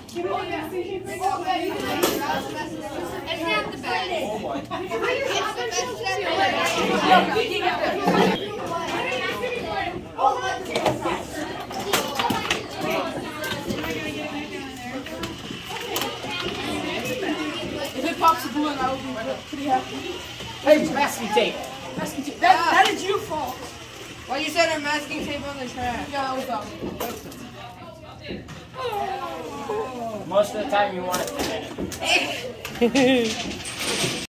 It's not the best. If it pops a balloon, I will be pretty happy. Hey, masking tape. Masking tape. That is your fault. Well, you said our masking tape on the trash. Yeah, that was dumb. Most of the time you want it.